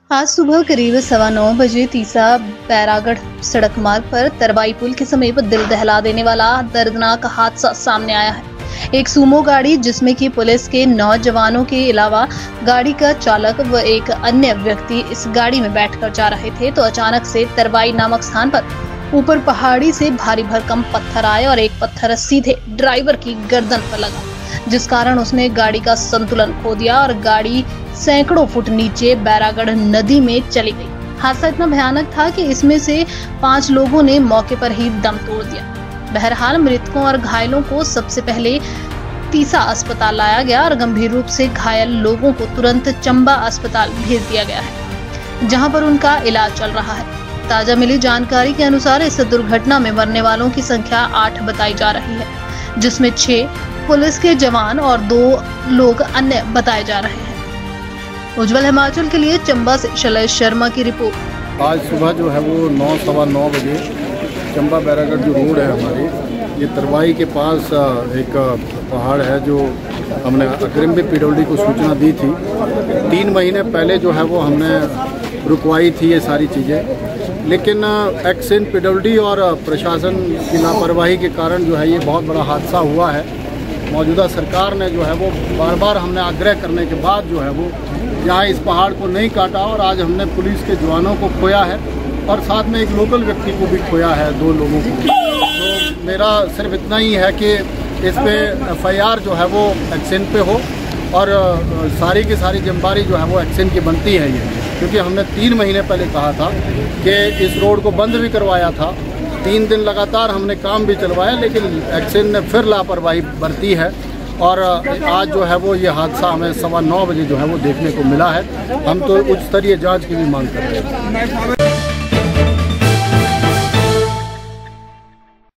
आज सुबह करीब 9:15 बजे तीसा बैरागढ़ सड़क मार्ग पर तरवाई पुल के समीप दिल दहला देने वाला दर्दनाक हादसा सामने आया है। एक सूमो गाड़ी जिसमें कि पुलिस के 9 जवानों के अलावा गाड़ी का चालक व एक अन्य व्यक्ति इस गाड़ी में बैठकर जा रहे थे तो अचानक से तरवाई नामक स्थान पर ऊपर पहाड़ी से भारी भरकम पत्थर आए और एक पत्थर सीधे ड्राइवर की गर्दन पर लगा, जिस कारण उसने गाड़ी का संतुलन खो दिया और गाड़ी सैकड़ों फुट नीचे बैरागढ़ नदी में चली गई। हादसा इतना भयानक था कि इसमें से 5 लोगों ने मौके पर ही दम तोड़ दिया। बहरहाल मृतकों और घायलों को सबसे पहले तीसा अस्पताल लाया गया और गंभीर रूप से घायल लोगों को तुरंत चंबा अस्पताल भेज दिया गया है, जहां पर उनका इलाज चल रहा है। ताजा मिली जानकारी के अनुसार इस दुर्घटना में मरने वालों की संख्या 8 बताई जा रही है, जिसमें 6 पुलिस के जवान और 2 लोग अन्य बताए जा रहे हैं। उज्जवल हिमाचल के लिए चंबा से शैलेश शर्मा की रिपोर्ट। आज सुबह जो है वो 9-9:15 बजे चंबा बैरागढ़ जो रोड है हमारी, ये तरवाई के पास एक पहाड़ है जो हमने अग्रिम भी PWD को सूचना दी थी। 3 महीने पहले जो है वो हमने रुकवाई थी ये सारी चीज़ें, लेकिन एक्सिन PWD और प्रशासन की लापरवाही के कारण जो है ये बहुत बड़ा हादसा हुआ है। मौजूदा सरकार ने जो है वो बार बार हमने आग्रह करने के बाद जो है वो यहाँ इस पहाड़ को नहीं काटा और आज हमने पुलिस के जवानों को खोया है और साथ में एक लोकल व्यक्ति को भी खोया है, 2 लोगों को। तो मेरा सिर्फ इतना ही है कि इस पे FIR जो है वो एक्सिन पे हो और सारी की सारी जिम्मेदारी जो है वो एक्सिन की बनती है ये, क्योंकि हमने 3 महीने पहले कहा था कि इस रोड को बंद भी करवाया था। 3 दिन लगातार हमने काम भी चलवाया, लेकिन एक्सिन ने फिर लापरवाही बरती है और आज जो है वो ये हादसा हमें 9:15 बजे जो है वो देखने को मिला है। हम तो उच्च स्तरीय जांच की भी मांग कर रहे हैं।